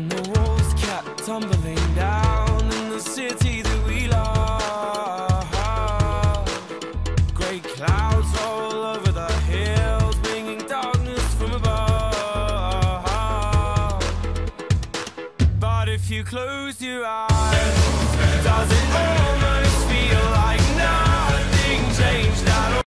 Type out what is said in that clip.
And the walls kept tumbling down in the city that we love. Grey clouds all over the hills, bringing darkness from above. But if you close your eyes, does it almost feel like nothing changed at all?